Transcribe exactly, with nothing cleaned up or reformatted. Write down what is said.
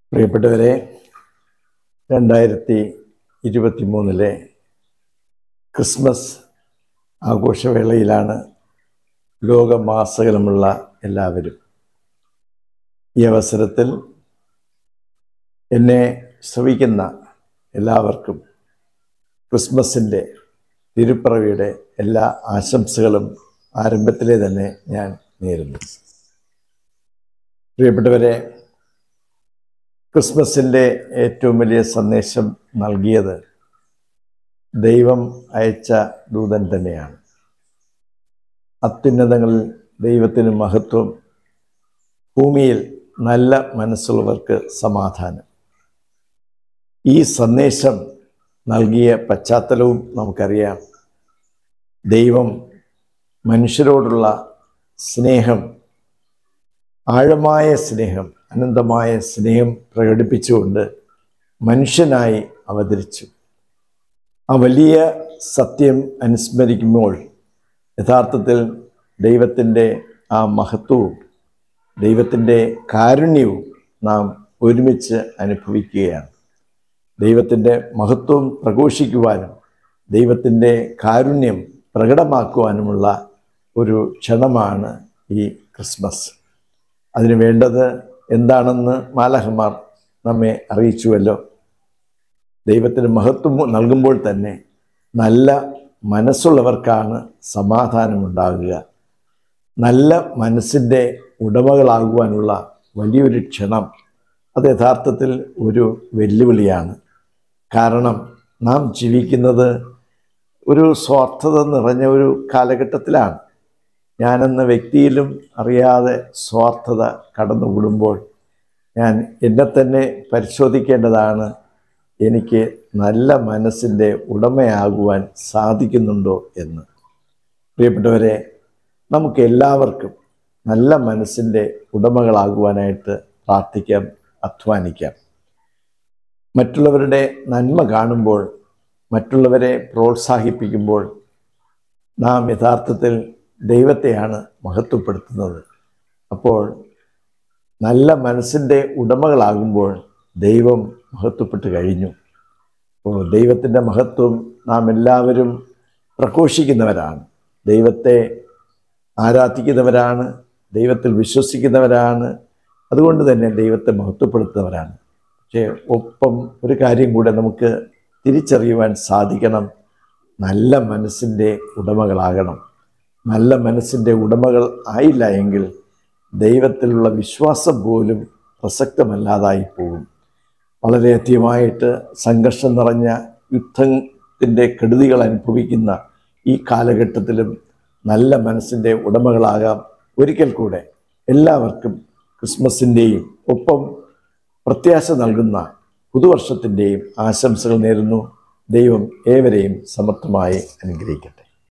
പ്രിയപ്പെട്ടവരെ, രണ്ടായിരത്തി ഇരുപത്തി മൂന്നിലെ ക്രിസ്മസ് ആഘോഷവേളയിലാണ് ലോകമാസകലമുള്ള എല്ലാവരും. ഈ അവസരത്തിൽ എന്നെ ശ്രവിക്കുന്ന എല്ലാവർക്കും ക്രിസ്മസിൻ്റെ തിരുപ്പിറവിയുടെ എല്ലാ ആശംസകളും ആരംഭത്തിലെ തന്നെ ഞാൻ നേരുന്നു. പ്രിയപ്പെട്ടവരെ, ക്രിസ്മസിൻ്റെ ഏറ്റവും വലിയ സന്ദേശം നൽകിയത് ദൈവം അയച്ച ദൂതൻ തന്നെയാണ്. അത്യുന്നതങ്ങളിൽ ദൈവത്തിന് മഹത്വം, ഭൂമിയിൽ നല്ല മനസ്സുള്ളവർക്ക് സമാധാനം. ഈ സന്ദേശം നൽകിയ പശ്ചാത്തലവും നമുക്കറിയാം. ദൈവം മനുഷ്യരോടുള്ള സ്നേഹം, ആഴമായ സ്നേഹം, അനന്തമായ സ്നേഹം പ്രകടിപ്പിച്ചുകൊണ്ട് മനുഷ്യനായി അവതരിച്ചു. ആ വലിയ സത്യം അനുസ്മരിക്കുമ്പോൾ യഥാർത്ഥത്തിൽ ദൈവത്തിൻ്റെ ആ മഹത്വവും ദൈവത്തിൻ്റെ കാരുണ്യവും നാം ഒരുമിച്ച് അനുഭവിക്കുകയാണ്. ദൈവത്തിൻ്റെ മഹത്വം പ്രഘോഷിക്കുവാനും ദൈവത്തിൻ്റെ കാരുണ്യം പ്രകടമാക്കുവാനുമുള്ള ഒരു ക്ഷണമാണ് ഈ ക്രിസ്മസ്. അതിന് വേണ്ടത് എന്താണെന്ന് മാലാഖമാർ നമ്മെ അറിയിച്ചുവല്ലോ. ദൈവത്തിന് മഹത്വം നൽകുമ്പോൾ തന്നെ നല്ല മനസ്സുള്ളവർക്കാണ് സമാധാനമുണ്ടാകുക. നല്ല മനസ്സിൻ്റെ ഉടമകളാകുവാനുള്ള വലിയൊരു ക്ഷണം അത് യഥാർത്ഥത്തിൽ ഒരു വെല്ലുവിളിയാണ്. കാരണം നാം ജീവിക്കുന്നത് ഒരു സ്വാർത്ഥത നിറഞ്ഞ ഒരു കാലഘട്ടത്തിലാണ്. ഞാനെന്ന വ്യക്തിയിലും അറിയാതെ സ്വാർത്ഥത കടന്നുകൂടുമ്പോൾ ഞാൻ എന്നെ തന്നെ പരിശോധിക്കേണ്ടതാണ്. എനിക്ക് നല്ല മനസ്സിൻ്റെ ഉടമയാകുവാൻ സാധിക്കുന്നുണ്ടോ എന്ന്. പ്രിയപ്പെട്ടവരെ, നമുക്ക് എല്ലാവർക്കും നല്ല മനസ്സിൻ്റെ ഉടമകളാകുവാനായിട്ട് പ്രാർത്ഥിക്കാം, അധ്വാനിക്കാം. മറ്റുള്ളവരുടെ നന്മ കാണുമ്പോൾ, മറ്റുള്ളവരെ പ്രോത്സാഹിപ്പിക്കുമ്പോൾ നാം യഥാർത്ഥത്തിൽ ദൈവത്തെയാണ് മഹത്വപ്പെടുത്തുന്നത്. അപ്പോൾ നല്ല മനസ്സിൻ്റെ ഉടമകളാകുമ്പോൾ ദൈവം മഹത്വപ്പെട്ട് കഴിഞ്ഞു. അപ്പോൾ ദൈവത്തിൻ്റെ മഹത്വം നാം എല്ലാവരും പ്രഘോഷിക്കുന്നവരാണ്. ദൈവത്തെ ആരാധിക്കുന്നവരാണ്, ദൈവത്തിൽ വിശ്വസിക്കുന്നവരാണ്. അതുകൊണ്ട് തന്നെ ദൈവത്തെ മഹത്വപ്പെടുത്തുന്നവരാണ്. പക്ഷേ ഒപ്പം ഒരു കാര്യം കൂടെ നമുക്ക് തിരിച്ചറിയുവാൻ സാധിക്കണം. നല്ല മനസ്സിൻ്റെ ഉടമകളാകണം. നല്ല മനസ്സിൻ്റെ ഉടമകൾ ആയില്ല എങ്കിൽ ദൈവത്തിലുള്ള വിശ്വാസം പോലും പ്രസക്തമല്ലാതായി പോകും. വളരെയധികമായിട്ട് സംഘർഷം നിറഞ്ഞ യുദ്ധത്തിൻ്റെ കെടുതികൾ അനുഭവിക്കുന്ന ഈ കാലഘട്ടത്തിലും നല്ല മനസ്സിൻ്റെ ഉടമകളാകാം. ഒരിക്കൽ കൂടെ എല്ലാവർക്കും ക്രിസ്മസിൻ്റെയും ഒപ്പം പ്രത്യാശ നൽകുന്ന പുതുവർഷത്തിൻ്റെയും ആശംസകൾ നേരുന്നു. ദൈവം ഏവരെയും സമർത്ഥമായി അനുഗ്രഹിക്കട്ടെ.